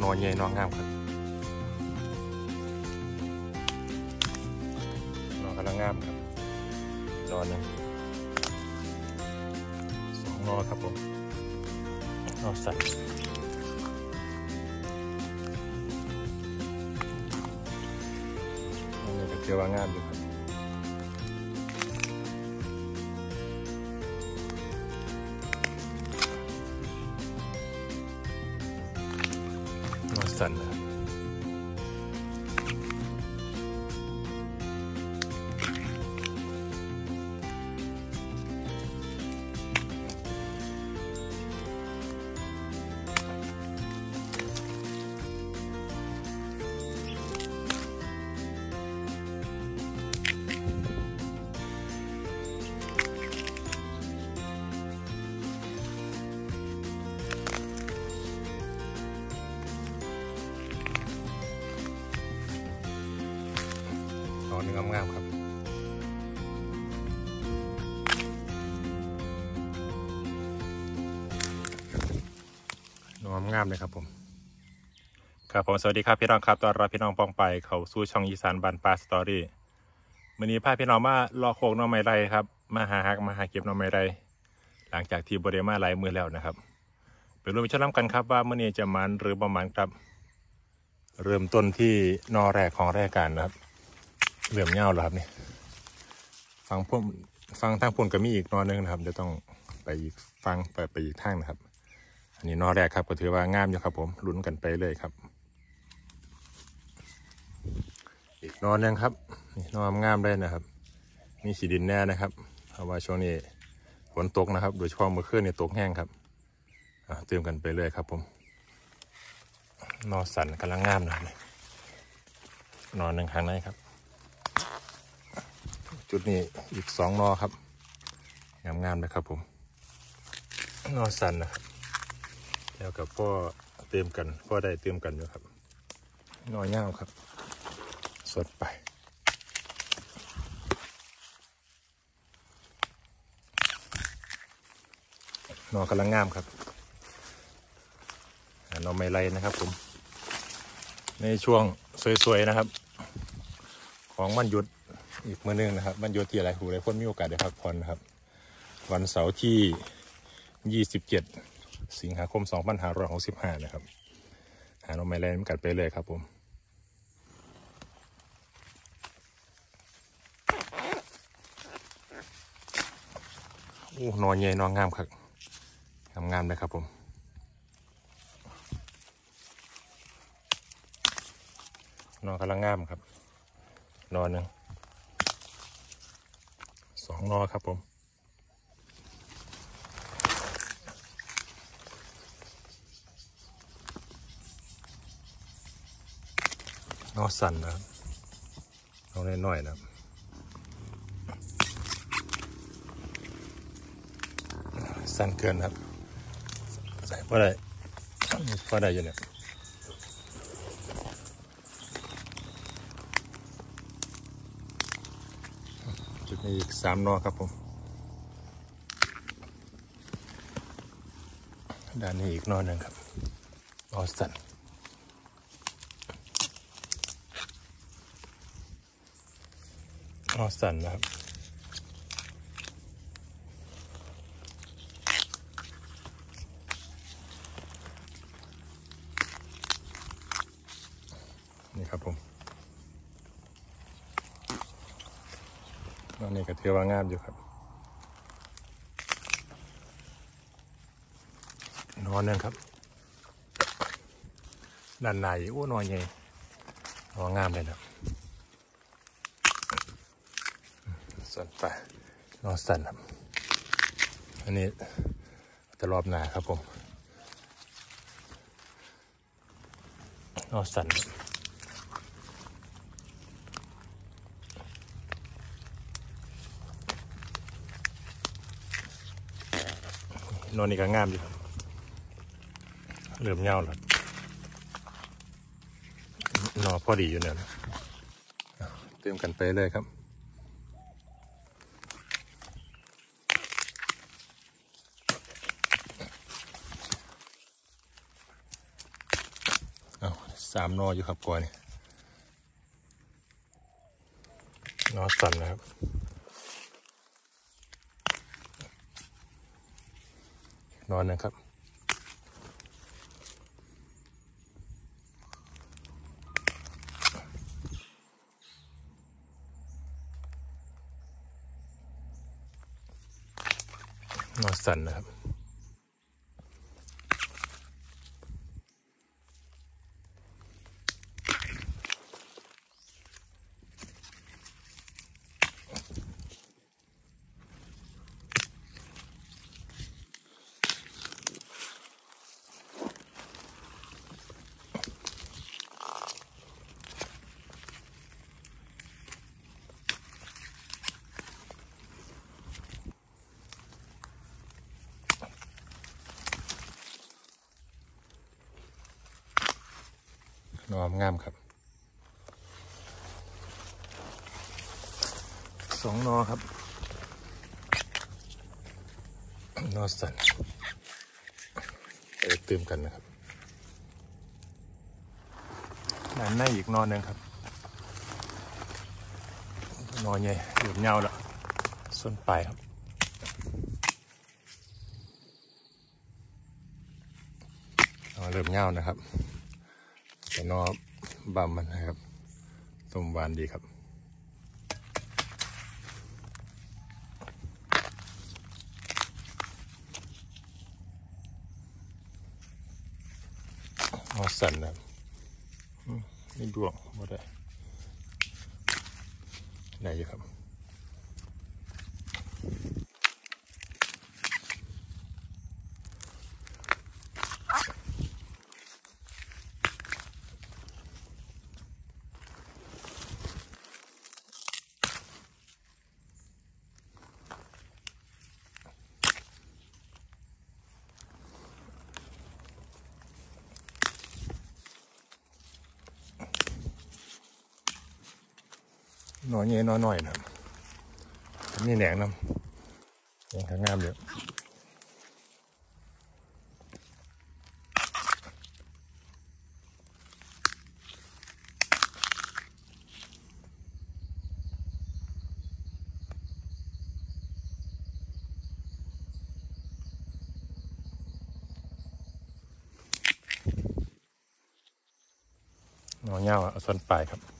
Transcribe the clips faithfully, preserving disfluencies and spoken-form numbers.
นอนใหญ่นอนงามครับนอนกำลังงามครับนอนหนึ่งสองนอครับผมนอนสัตว์นี่ก็เชื่อว่างามอยู่ครับนอนสัตว์นะครับนอนงามๆครับนอนงามเลยครับผมครับผมสวัสดีครับพี่น้องครับตอนรับพี่น้องปองไปเขาสู่ช่องอีสานบ้านปลาสตอรี่วันนี้พาพี่น้องมารอโคกน้องไม้ไรครับมาหาฮักมาหาเก็บน้องไม้ไรหลังจากที่บริมาหลายมือแล้วนะครับไปร่วมชมกันครับว่ามื่อนี้จะมันหรือประมาณครับเริ่มต้นที่นอแรกของรายการนะครับเหลื่อมเงาแล้วครับนี่ฟังพุ่มฟังทางพุ่นก็มีอีกนอนึงนะครับจะต้องไปอีกฟังเปิดไปอีกทางนะครับอันนี้นอแรกครับก็ถือว่างามอยู่ครับผมลุ้นกันไปเลยครับอีกนอนึงครับนี่นองามเลยนะครับมีสีดินแน่นะครับเพราะว่าช่วงนี้ฝนตกนะครับโดยเฉพาะเมื่อคืนนี่ตกแห้งครับเติมกันไปเลยครับผมนอสันกำลังงามนะนอหนึ่งข้างในครับจุดนี้อีกสองนอครับงามๆเลยครับผมนอสันนะครับแล้วกับพ่อเติมกันพ่อได้เติมกันอยู่ครับนอเงาครับสดไปนอกำลังงามครับนอไม้ไรนะครับผมในช่วงสวยๆนะครับของวันหยุดอีกมื้อนึงนะครับวันหยุดที่อะไรหูไรคนมีโอกาสได้พักผ่อนนะครับวันเสาร์ที่ยี่สิบเจ็ดสิงหาคมสองพันห้าร้อยหกสิบห้านะครับหานอไม้ไรมันกัดไปเลยครับผมโอ้นอนใหญ่นอนงามครับงามๆเลยครับผมนอนกำลังงามครับนอนหนึ่งสองนอครับผมนอสั่นนะครับนอนน้อยๆนะครับสั่นเกินครับใส่พอได้พอได้อยู่เนี่ยจุดนี้อีกสามนอครับผมด้านนี้อีกนอหนึ่งครับนอสั่นนอสั่นนะครับนี่ครับผมนอนนี่ก็ถือว่างามอยู่ครับนอนนึงครับด้านในโอ้นอนใหญ่นอนงามเลยนะส่วนไปนอนสั่นครับอันนี้จะรอบหนาครับผมนอนสั่นนอนนี่ก็งามอยู่เหลื่อมเงาแล้วนอนพอดีอยู่เนี่ยเติมกันไปเลยครับสามนออยู่ครับก่อนนี่นอสันนะครับนอนนะครับนอนสันนะครับนอมงามครับสองนอครับนอสันไปตื่มกันนะครับด้านในอีกนอหนึ่งครับนอใหญ่เหลือบเงาแล้วส้นปลายครับนอเหลือบเงานะครับแต่นอบำมันนะครับต้มหวานดีครับนอสันนะครับไม่ดวงไม่ได้ไหนอยู่ครับนอนเงี้ยนอนหน่อยนะนี่แหนงน้ำยังข้างงามเยอะนอนเงาอ่ะส้นปลายครับ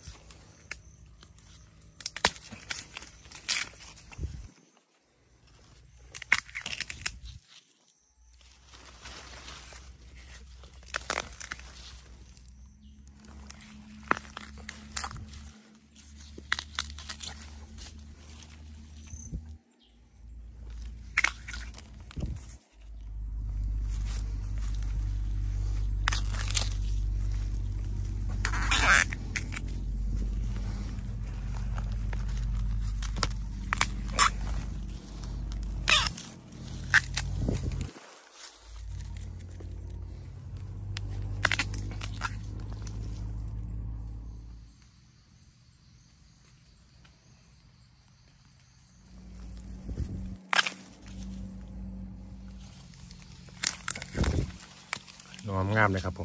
นอนงามเลยครับผม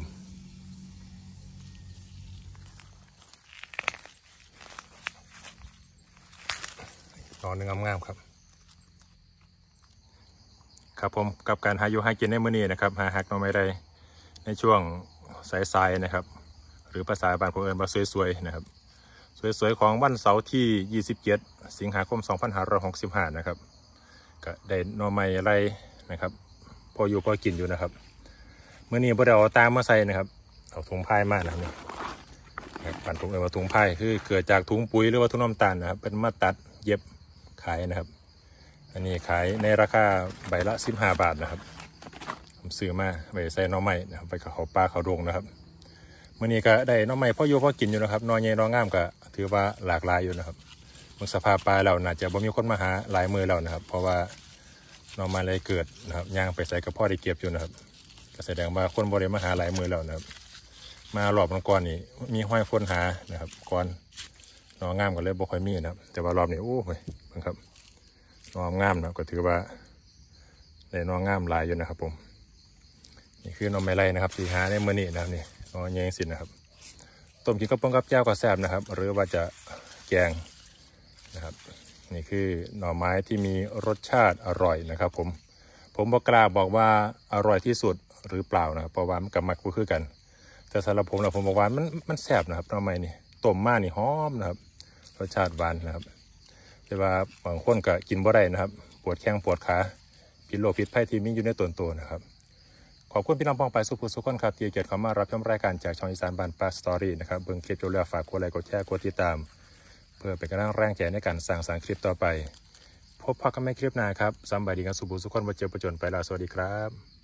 นอนงามงามครับครับผมกับการหาอยู่หากินในมื้อนี้นะครับหาหักนอนไม่ได้ในช่วงสายๆนะครับหรือภาษาบ้านผมเอิ้นว่าสวยๆนะครับสวยๆของวันเสาร์ที่ยี่สิบเจ็ดสิงหาคมสองพันห้าร้อยหกสิบห้านะครับก็ได้นอนไม่ไรนะครับพออยู่พอกินอยู่นะครับเมื่อนี้พวกเราตามมาใส่นะครับเอาถุงพายมานะครับนี่ปั่นถุงเอวถุงพายคือเกิดจากถุงปุ๋ยหรือว่าถุงน้ำตาลนะครับเป็นมาตัดเย็บขายนะครับอันนี้ขายในราคาใบละสิบห้าบาทนะครับผมซื้อมาไปใส่น้องใหม่นะครับไปกับเขาปลาเขาดงนะครับเมื่อนี้ก็ได้น้องใหม่พ่ออยู่พ่อกินอยู่นะครับนอนใหญ่นอนงามก็ถือว่าหลากหลายอยู่นะครับเมื่อสภาพปลาเราน่าจะบ่มีคนมาหาหลายมือเรานะครับเพราะว่าน้องมาเลยเกิดนะครับย่างไปใส่กับพ่อได้เก็บอยู่นะครับแสดงว่าคนบริมาหาหลายมือแล้วนะครับมารอบก่อนนี่มีห้อยฝนหานะครับก่อนนองามกันเลยบ่ค่อยมีนะครับแต่ว่ารอบนี้โอ้ยครับนองามนะก็ถือว่าได้นองามหลายอยู่นะครับผมนี่คือน้องไม้ไร่นะครับสีหาในมือนี่นะครับนี่นองแยงสินะครับต้มกินกับปงกับแจ่วก็แซ่บนะครับหรือว่าจะแกงนะครับนี่คือหน่อไม้ที่มีรสชาติอร่อยนะครับผมผมบอกกล้าบอกว่าอร่อยที่สุดหรือเปล่านะครับเพราะว่ามันกับมักคือกันแต่สำหรับผมนะผมบอกว่ามันมันแซ่บนะครับหน่อไม้นี่ต้มมานี่หอมนะครับรสชาติหวานนะครับแต่ว่าบางคนก็กินบ่ได้นะครับปวดแข้งปวดขาพิษโรคพิษภัยที่มีอยู่ในต้นตัวนะครับขอบคุณพี่น้องปองไปสุขสุขคนครับที่เกียรติเข้ามารับชมรายการจากช่องอีสานบ้านป่าสตอรี่นะครับเบิ่งคลิปจบแล้วฝากกดไลค์กดแชร์กดติดตามเพื่อเป็นกำลังแรงใจในการสร้างสรรค์คลิปต่อไปพบพบกันใหม่คลิปหน้าครับสำบายดีกันสุขสุขคนมาเจอประจนไปแล้วสวัสดีครับ